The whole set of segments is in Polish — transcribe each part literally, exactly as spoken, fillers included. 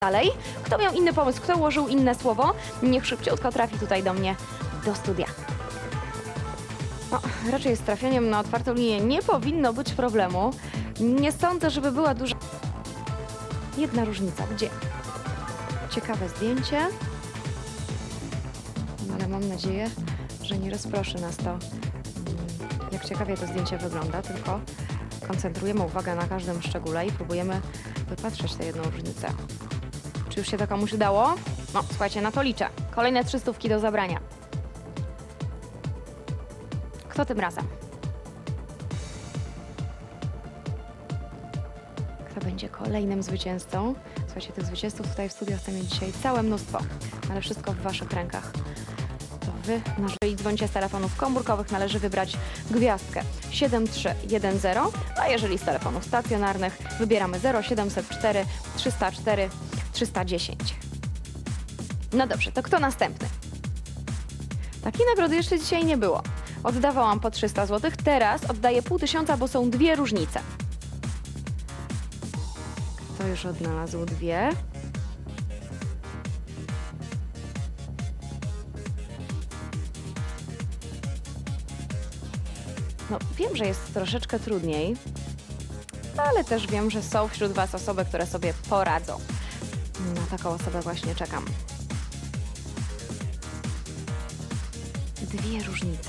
dalej. Kto miał inny pomysł, kto ułożył inne słowo, niech szybciutko trafi tutaj do mnie, do studia. No, raczej z trafieniem na otwartą linię nie powinno być problemu. Nie sądzę, żeby była duża... Jedna różnica. Gdzie? Ciekawe zdjęcie. No, ale mam nadzieję, że nie rozproszy nas to, jak ciekawie to zdjęcie wygląda, tylko koncentrujemy uwagę na każdym szczególe i próbujemy wypatrzeć tę jedną różnicę. Czy już się to komuś udało? No, słuchajcie, na to liczę. Kolejne trzy stówki do zabrania. Kto tym razem? Kto będzie kolejnym zwycięzcą? Słuchajcie, tych zwycięzców tutaj w studiu chcę mieć dzisiaj całe mnóstwo, ale wszystko w waszych rękach. To wy, jeżeli dzwonicie z telefonów komórkowych, należy wybrać gwiazdkę siedem trzy jeden zero, a jeżeli z telefonów stacjonarnych wybieramy zero siedemset cztery trzysta cztery trzysta dziesięć. No dobrze, to kto następny? Takiej nagrody jeszcze dzisiaj nie było. Oddawałam po trzysta złotych, teraz oddaję pół tysiąca, bo są dwie różnice. Kto już odnalazł dwie? No, wiem, że jest troszeczkę trudniej, ale też wiem, że są wśród was osoby, które sobie poradzą. Na taką osobę właśnie czekam. Dwie różnice.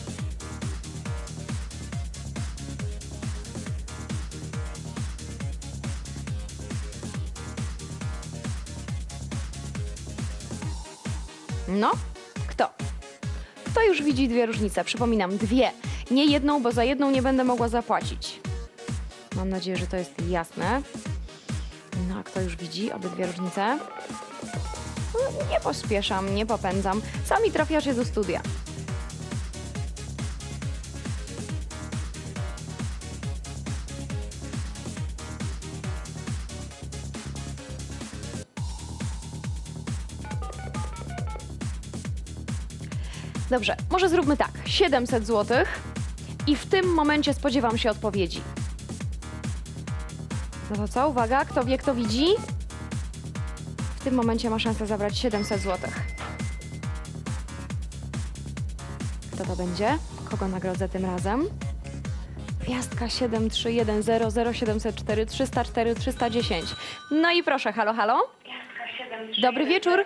No, kto? Kto już widzi dwie różnice? Przypominam, dwie. Nie jedną, bo za jedną nie będę mogła zapłacić. Mam nadzieję, że to jest jasne. No, a kto już widzi obydwie różnice? No, nie pospieszam, nie popędzam. Sami trafiacie do studia. Dobrze, może zróbmy tak. siedemset złotych i w tym momencie spodziewam się odpowiedzi. No to co? Uwaga, kto wie, kto widzi? W tym momencie ma szansę zabrać siedemset złotych. Kto to będzie? Kogo nagrodzę tym razem? Gwiazdka siedem trzy jeden zero zero siedemset cztery trzysta cztery trzysta dziesięć. No i proszę, halo, halo? Dobry wieczór.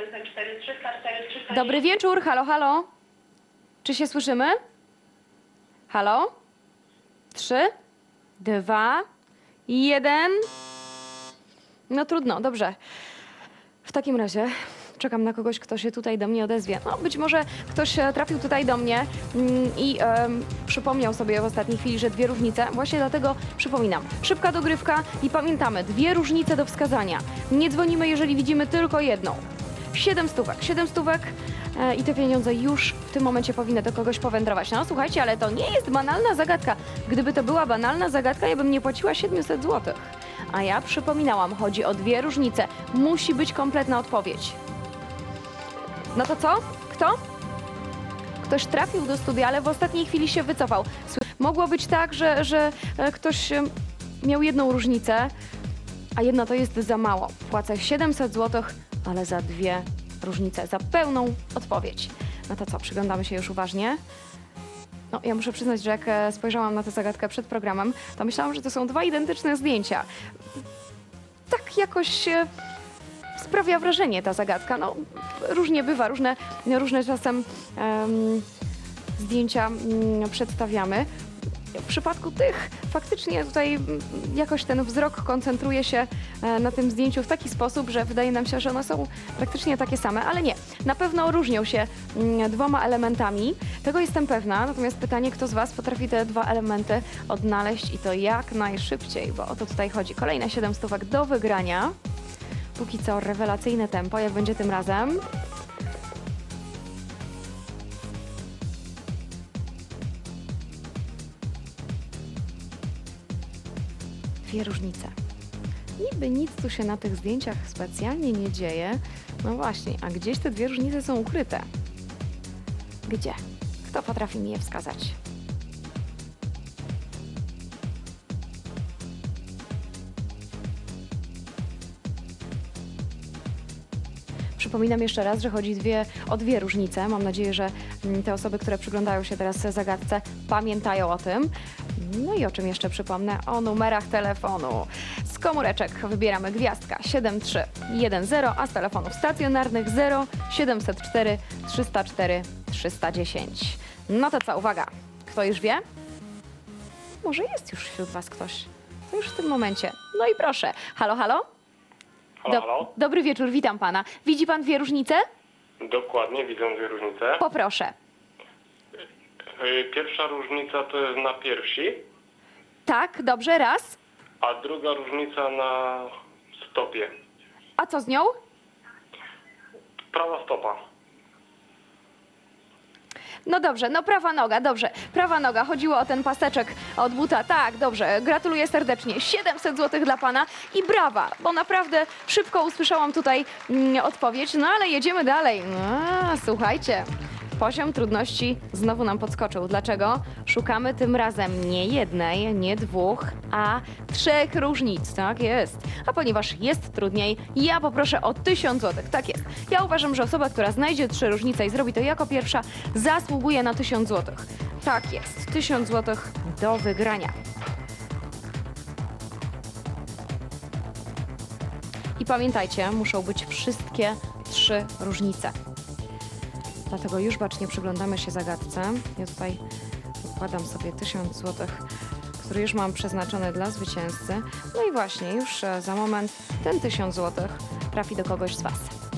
Dobry wieczór, halo, halo. Czy się słyszymy? Halo? Trzy, dwa, jeden. No trudno, dobrze. W takim razie czekam na kogoś, kto się tutaj do mnie odezwie. No, być może ktoś trafił tutaj do mnie mm, i um, przypomniał sobie w ostatniej chwili, że dwie różnice. Właśnie dlatego przypominam. Szybka dogrywka i pamiętamy, dwie różnice do wskazania. Nie dzwonimy, jeżeli widzimy tylko jedną. Siedem stówek. Siedem stówek e, i te pieniądze już w tym momencie powinny do kogoś powędrować. No słuchajcie, ale to nie jest banalna zagadka. Gdyby to była banalna zagadka, ja bym nie płaciła siedemset złotych. A ja przypominałam, chodzi o dwie różnice. Musi być kompletna odpowiedź. No to co? Kto? Ktoś trafił do studia, ale w ostatniej chwili się wycofał. Mogło być tak, że, że ktoś miał jedną różnicę, a jedna to jest za mało. Płacę siedemset złotych, ale za dwie różnice, za pełną odpowiedź. No to co, przyglądamy się już uważnie. No, ja muszę przyznać, że jak spojrzałam na tę zagadkę przed programem, to myślałam, że to są dwa identyczne zdjęcia. Tak jakoś sprawia wrażenie ta zagadka. No, różnie bywa, różne, różne czasem um, zdjęcia um, przedstawiamy. W przypadku tych faktycznie tutaj jakoś ten wzrok koncentruje się na tym zdjęciu w taki sposób, że wydaje nam się, że one są praktycznie takie same, ale nie. Na pewno różnią się dwoma elementami, tego jestem pewna, natomiast pytanie, kto z was potrafi te dwa elementy odnaleźć i to jak najszybciej, bo o to tutaj chodzi. Kolejne siedem stówek do wygrania. Póki co rewelacyjne tempo, jak będzie tym razem. Dwie różnice. Niby nic tu się na tych zdjęciach specjalnie nie dzieje. No właśnie, a gdzieś te dwie różnice są ukryte. Gdzie? Kto potrafi mi je wskazać? Przypominam jeszcze raz, że chodzi dwie, o dwie różnice. Mam nadzieję, że mm, te osoby, które przyglądają się teraz zagadce, pamiętają o tym. No i o czym jeszcze przypomnę? O numerach telefonu. Z komóreczek wybieramy gwiazdka siedem trzy jeden zero, a z telefonów stacjonarnych zero siedemset cztery trzysta cztery trzysta dziesięć. No to co, uwaga, kto już wie? Może jest już wśród Was ktoś. To już w tym momencie. No i proszę. Halo, halo? Halo, Do- halo? Dobry wieczór, witam Pana. Widzi Pan dwie różnice? Dokładnie, widzę dwie różnice. Poproszę. Y, Pierwsza różnica to jest na piersi, Tak, dobrze, raz. a druga różnica na stopie. A co z nią? Prawa stopa. No dobrze, no prawa noga, dobrze. Prawa noga, chodziło o ten paseczek od buta. Tak, dobrze, gratuluję serdecznie. siedemset złotych dla Pana i brawa, bo naprawdę szybko usłyszałam tutaj mm, odpowiedź, no ale jedziemy dalej. A, słuchajcie, poziom trudności znowu nam podskoczył. Dlaczego? Szukamy tym razem nie jednej, nie dwóch, a trzech różnic. Tak jest. A ponieważ jest trudniej, ja poproszę o tysiąc złotych. Tak jest. Ja uważam, że osoba, która znajdzie trzy różnice i zrobi to jako pierwsza, zasługuje na tysiąc złotych. Tak jest. tysiąc złotych do wygrania. I pamiętajcie, muszą być wszystkie trzy różnice. Dlatego już bacznie przyglądamy się zagadce. Ja tutaj układam sobie tysiąc złotych, który już mam przeznaczony dla zwycięzcy. No i właśnie, już e, za moment ten tysiąc złotych trafi do kogoś z Was.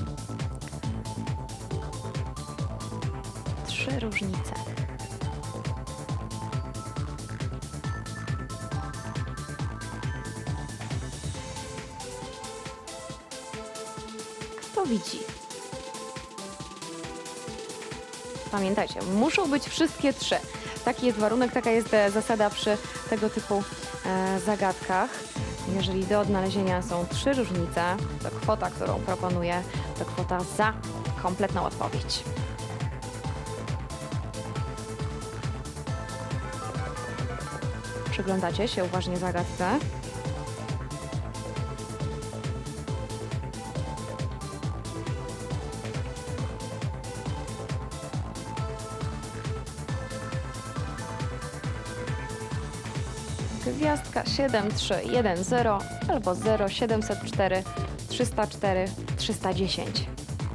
Trzy różnice. Kto widzi? Pamiętajcie, muszą być wszystkie trzy. Taki jest warunek, taka jest e, zasada przy tego typu e, zagadkach. Jeżeli do odnalezienia są trzy różnice, to kwota, którą proponuję, to kwota za kompletną odpowiedź. Przyglądacie się uważnie zagadce. Gwiazdka siedem trzy jeden zero albo zero siedemset cztery trzysta cztery trzysta dziesięć.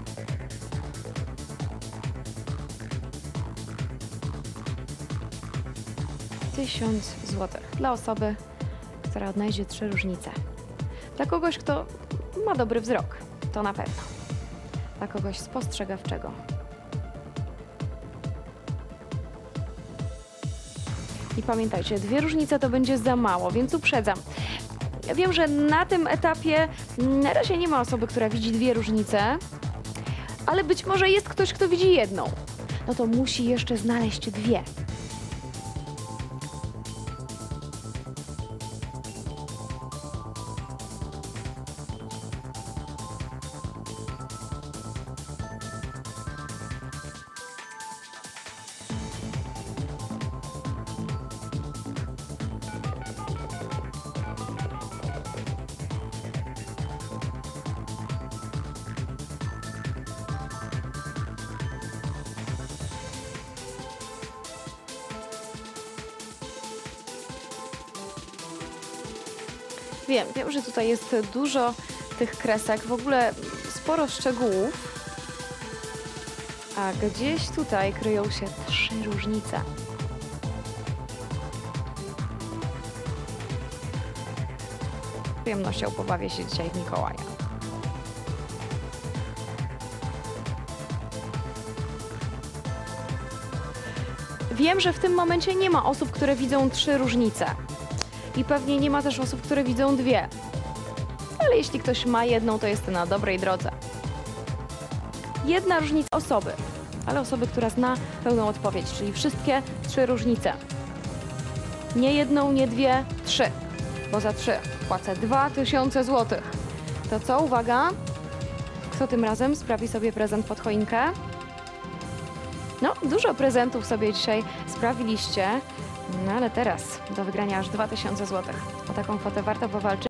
Tysiąc złotych dla osoby, która odnajdzie trzy różnice. Dla kogoś, kto ma dobry wzrok, to na pewno. Dla kogoś spostrzegawczego. I pamiętajcie, dwie różnice to będzie za mało, więc uprzedzam. Ja wiem, że na tym etapie na razie nie ma osoby, która widzi dwie różnice, ale być może jest ktoś, kto widzi jedną. No to musi jeszcze znaleźć dwie. Wiem, wiem, że tutaj jest dużo tych kresek, w ogóle sporo szczegółów, a gdzieś tutaj kryją się trzy różnice. Z przyjemnością pobawię się dzisiaj w Mikołaja. Wiem, że w tym momencie nie ma osób, które widzą trzy różnice. I pewnie nie ma też osób, które widzą dwie. Ale jeśli ktoś ma jedną, to jest na dobrej drodze. Jedna różnica osoby, ale osoby, która zna pełną odpowiedź, czyli wszystkie trzy różnice. Nie jedną, nie dwie, trzy. Bo za trzy płacę dwa tysiące złotych. To co? Uwaga. Kto tym razem sprawi sobie prezent pod choinkę? No, dużo prezentów sobie dzisiaj sprawiliście. No ale teraz do wygrania aż dwa tysiące złotych. O taką kwotę warto powalczyć.